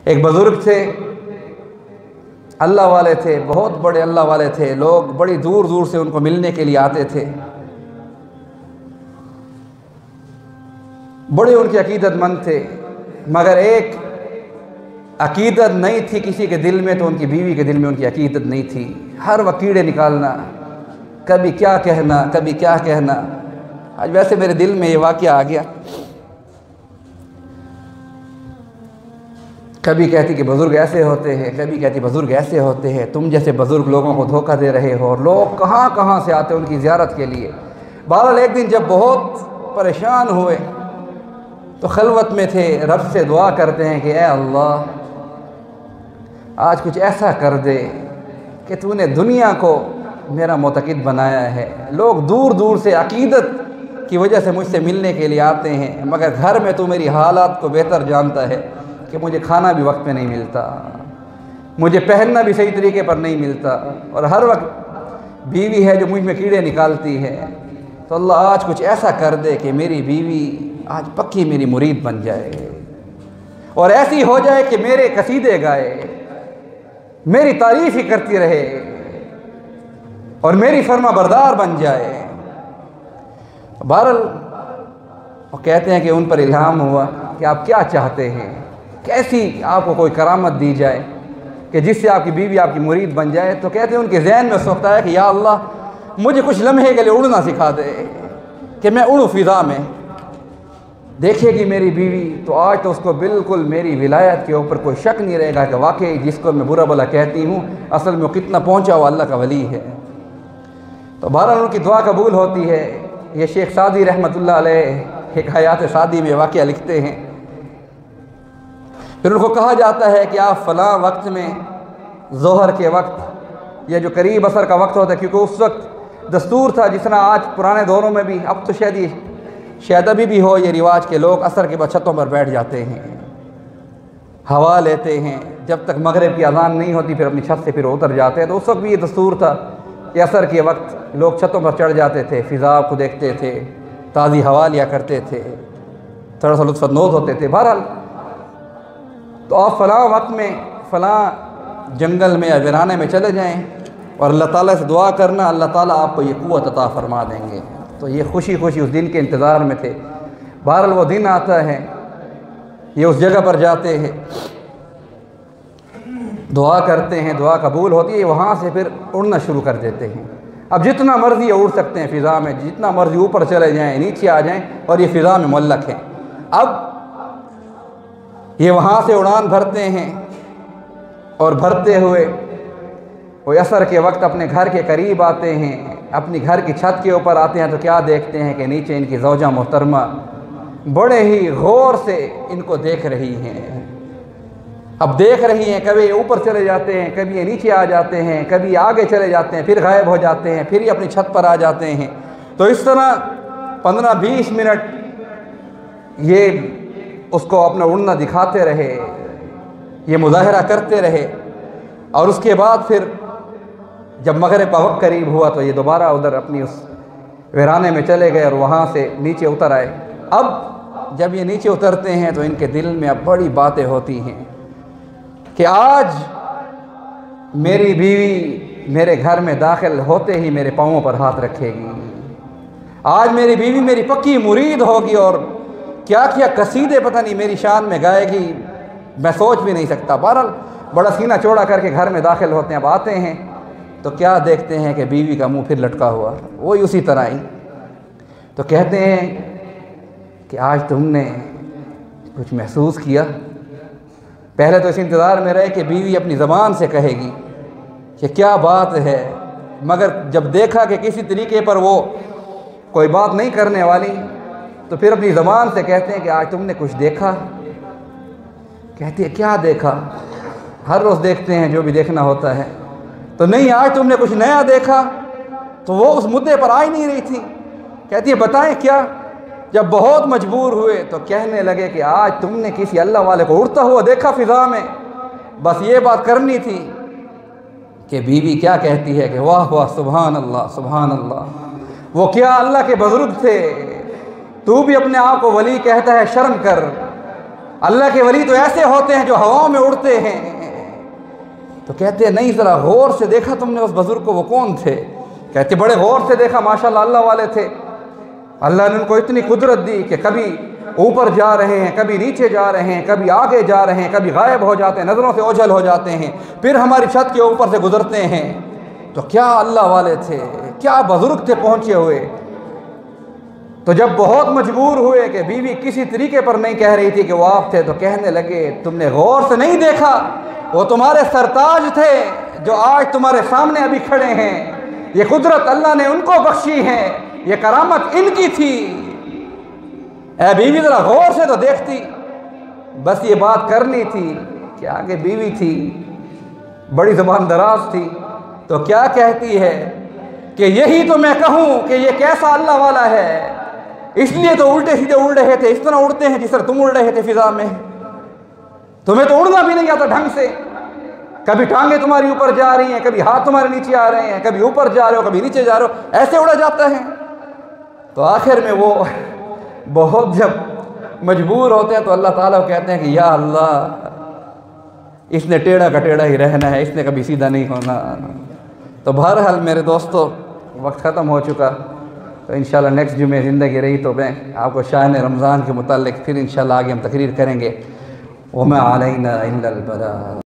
एक बुज़ुर्ग थे, अल्लाह वाले थे, बहुत बड़े अल्लाह वाले थे। लोग बड़ी दूर दूर से उनको मिलने के लिए आते थे। बड़े उनके अकीदतमंद थे, मगर एक अकीदत नहीं थी किसी के दिल में, तो उनकी बीवी के दिल में उनकी अकीदत नहीं थी। हर वक्त कीड़े निकालना, कभी क्या कहना कभी क्या कहना। आज वैसे मेरे दिल में ये वाक़या आ गया। कभी कहती कि बुज़ुर्ग ऐसे होते हैं, कभी कहती बुज़ुर्ग ऐसे होते हैं, तुम जैसे बुज़ुर्ग लोगों को धोखा दे रहे हो। और लोग कहाँ कहाँ से आते हैं उनकी ज़ियारत के लिए। बहरहाल एक दिन जब बहुत परेशान हुए तो खलवत में थे, रब से दुआ करते हैं कि ए अल्लाह, आज कुछ ऐसा कर दे कि तूने दुनिया को मेरा मुतक़िद बनाया है। लोग दूर दूर से अकीदत की वजह से मुझसे मिलने के लिए आते हैं, मगर घर में तू मेरी हालात को बेहतर जानता है कि मुझे खाना भी वक्त पे नहीं मिलता, मुझे पहनना भी सही तरीके पर नहीं मिलता, और हर वक्त बीवी है जो मुझ में कीड़े निकालती है। तो अल्लाह आज कुछ ऐसा कर दे कि मेरी बीवी आज पक्की मेरी मुरीद बन जाए, और ऐसी हो जाए कि मेरे कसीदे गाए, मेरी तारीफ़ ही करती रहे, और मेरी फर्मा बरदार बन जाए। बहरहाल वो कहते हैं कि उन पर इल्हाम हुआ कि आप क्या चाहते हैं, कैसी आपको कोई करामत दी जाए कि जिससे आपकी बीवी आपकी मुरीद बन जाए। तो कहते हैं उनके जहन में सोचता है कि या अल्लाह, मुझे कुछ लम्हे के लिए उड़ना सिखा दे कि मैं उड़ूँ फ़िज़ा में। देखेगी मेरी बीवी तो आज तो उसको बिल्कुल मेरी विलायत के ऊपर कोई शक नहीं रहेगा कि वाकई जिसको मैं बुरा भला कहती हूँ असल में वो कितना पहुँचा हुआ अल्लाह का वली है। तो बहरहाल उनकी दुआ कबूल होती है। ये शेख सादी रहमतुल्लाह अलैह एक हयात सादी में वाक़या लिखते हैं। फिर उनको कहा जाता है कि आप फ़लाँ वक्त में, ज़ोहर के वक्त, यह जो करीब असर का वक्त होता है, क्योंकि उस वक्त दस्तूर था, जिस तरह आज पुराने दौरों में भी, अब तो शायद अभी भी हो ये रिवाज के लोग असर के बाद छतों पर बैठ जाते हैं, हवा लेते हैं, जब तक मगरिब की अज़ान नहीं होती फिर अपनी छत से फिर उतर जाते हैं। तो उस वक्त भी ये दस्तूर था कि असर के वक्त लोग छतों पर चढ़ जाते थे, फ़िज़ा को देखते थे, ताज़ी हवा लिया करते थे, थोड़ा सा लुत्फ़अंदोज़ होते थे। बहरहाल तो आप फ़लाँ वक्त में फ़लाँ जंगल में या वीराने में चले जाएं और अल्लाह ताला से दुआ करना, अल्लाह ताला आपको ये क़ुव्वत अता फ़रमा देंगे। तो ये खुशी खुशी उस दिन के इंतज़ार में थे। बहरहाल वो दिन आता है, ये उस जगह पर जाते हैं, दुआ करते हैं, दुआ कबूल होती है, वहाँ से फिर उड़ना शुरू कर देते हैं। अब जितना मर्ज़ी उड़ सकते हैं फ़िज़ा में, जितना मर्ज़ी ऊपर चले जाएँ, नीचे आ जाएँ, और ये फ़िज़ा में मुअल्लक़ हैं। अब ये वहाँ से उड़ान भरते हैं और भरते हुए वो असर के वक्त अपने घर के करीब आते हैं, अपनी घर की छत के ऊपर आते हैं। तो क्या देखते हैं कि नीचे इनकी ज़ौजा मोहतरमा बड़े ही गौर से इनको देख रही हैं। अब देख रही हैं, कभी ऊपर चले जाते हैं, कभी ये नीचे आ जाते हैं, कभी आगे चले जाते हैं, फिर गायब हो जाते हैं, फिर ये अपनी छत पर आ जाते हैं। तो इस तरह 15-20 मिनट ये उसको अपना उड़ना दिखाते रहे, ये मुज़ाहरा करते रहे। और उसके बाद फिर जब मगरिब का वक्त करीब हुआ तो ये दोबारा उधर अपनी उस वीराने में चले गए और वहाँ से नीचे उतर आए। अब जब ये नीचे उतरते हैं तो इनके दिल में अब बड़ी बातें होती हैं कि आज मेरी बीवी मेरे घर में दाखिल होते ही मेरे पाँवों पर हाथ रखेगी, आज मेरी बीवी मेरी पक्की मुरीद होगी, और क्या क्या कसीदे पता नहीं मेरी शान में गाएगी, मैं सोच भी नहीं सकता। बहरहाल बड़ा सीना चौड़ा करके घर में दाखिल होते हैं। अब आते हैं तो क्या देखते हैं कि बीवी का मुंह फिर लटका हुआ, वही उसी तरह ही। तो कहते हैं कि आज तुमने कुछ महसूस किया। पहले तो इस इंतज़ार में रहे कि बीवी अपनी ज़बान से कहेगी कि क्या बात है, मगर जब देखा कि किसी तरीके पर वो कोई बात नहीं करने वाली, तो फिर अपनी ज़बान से कहते हैं कि आज तुमने कुछ देखा। कहती है क्या देखा, हर रोज़ देखते हैं जो भी देखना होता है। तो नहीं, आज तुमने कुछ नया देखा। तो वो उस मुद्दे पर आ ही नहीं रही थी। कहती है बताएं क्या। जब बहुत मजबूर हुए तो कहने लगे कि आज तुमने किसी अल्लाह वाले को उड़ता हुआ देखा फ़िज़ा में, बस ये बात करनी थी। कि बीवी क्या कहती है कि वाह वाह सुभान अल्लाह सुभान अल्लाह, वो क्या अल्लाह के बुज़ुर्ग थे, तू भी अपने आप को वली कहता है, शर्म कर। अल्लाह के वली तो ऐसे होते हैं जो हवाओं में उड़ते हैं। तो कहते हैं नहीं, ज़रा गौर से देखा तुमने उस बुज़ुर्ग को, वो कौन थे? कहते बड़े गौर से देखा, माशाल्लाह अल्लाह वाले थे। अल्लाह ने उनको इतनी कुदरत दी कि कभी ऊपर जा रहे हैं, कभी नीचे जा रहे हैं, कभी आगे जा रहे हैं, कभी गायब हो जाते हैं, नज़रों से ओझल हो जाते हैं, फिर हमारी छत के ऊपर से गुजरते हैं। तो क्या अल्लाह वाले थे, क्या बुज़ुर्ग थे पहुँचे हुए। तो जब बहुत मजबूर हुए कि बीवी किसी तरीके पर नहीं कह रही थी कि वो आप थे, तो कहने लगे तुमने गौर से नहीं देखा, वो तुम्हारे सरताज थे जो आज तुम्हारे सामने अभी खड़े हैं। ये कुदरत अल्लाह ने उनको बख्शी है, ये करामत इनकी थी। ऐ बीवी ज़रा गौर से तो देखती। बस ये बात करनी थी कि आगे बीवी थी, बड़ी ज़बान दराज थी, तो क्या कहती है कि यही तो मैं कहूँ कि ये कैसा अल्लाह वाला है। इसलिए तो उल्टे सीधे उड़ रहे थे, इस तरह उड़ते हैं जिस तरह तुम उड़ रहे थे फिजा में। तुम्हें तो उड़ना भी नहीं आता ढंग से, कभी टांगे तुम्हारी ऊपर जा रही हैं, कभी हाथ तुम्हारे नीचे आ रहे हैं, कभी ऊपर जा रहे हो, कभी नीचे जा रहे हो, ऐसे उड़ा जाता है। तो आखिर में वो बहुत जब मजबूर होते हैं तो अल्लाह ताला कहते हैं कि या अल्लाह, इसने टेढ़ा का टेढ़ा ही रहना है, इसने कभी सीधा नहीं होना। तो बहरहाल मेरे दोस्तों, वक्त ख़त्म हो चुका। तो इंशाल्लाह नेक्स्ट जुमे ज़िंदगी रही तो मैं आपको शान रमज़ान के मुतालिक फिर इंशाल्लाह आगे हम तकरीर करेंगे। वमा अलैना इल्लल बलाग।